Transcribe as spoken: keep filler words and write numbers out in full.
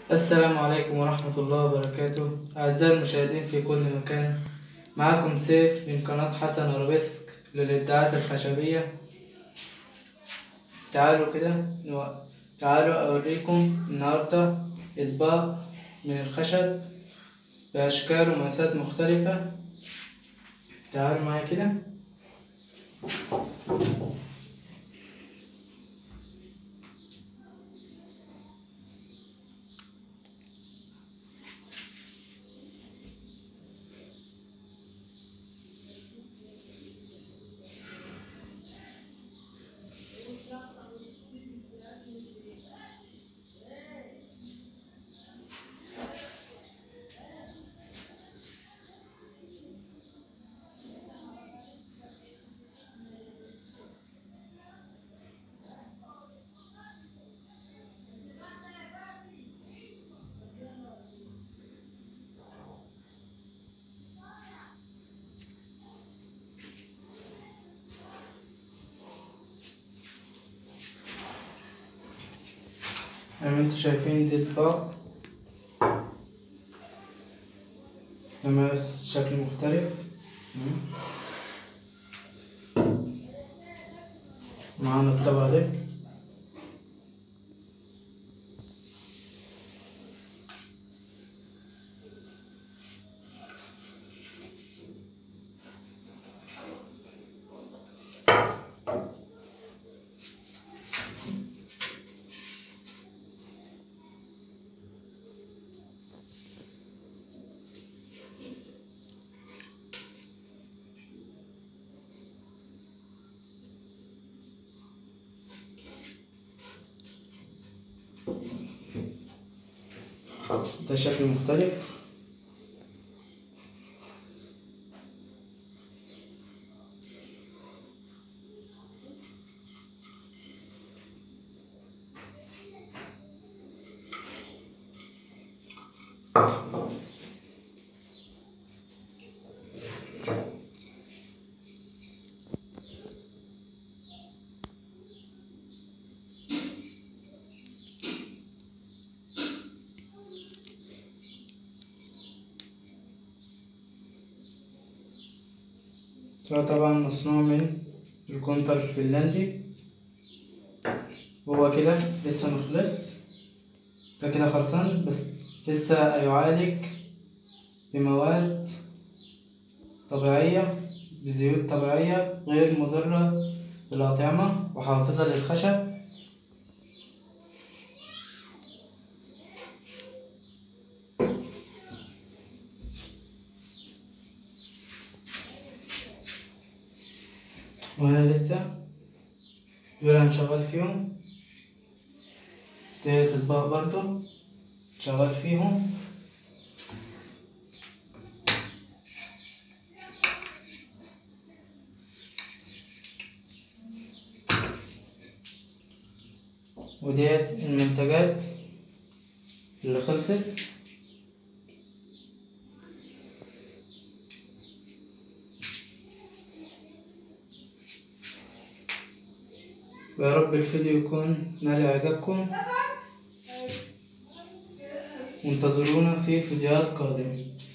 السلام عليكم ورحمة الله وبركاته. أعزائي المشاهدين في كل مكان، معكم سيف من قناة حسن أرابيسك للإبداعات الخشبية. تعالوا كده نو... تعالوا أوريكم النهاردة أطباق من الخشب بأشكال ومقاسات مختلفة. تعالوا معايا كده. زي ما انتوا شايفين دي اطباق بمقاس شكل مختلف. معانا الطبق ده ده شكل مختلف. ده طبعا مصنوع من الكونتر الفنلندي. هو كده لسه مخلص، ده كده خلصان، بس لسه يعالج بمواد طبيعية بزيوت طبيعية غير مضرة بالأطعمة وحافظة للخشب. وأنا لسه دول هنشغل فيهم ديت أطباق برضو شغال فيهم. وديت المنتجات اللي خلصت. ويا رب الفيديو يكون نال إعجابكم، وانتظرونا في فيديوهات قادمة.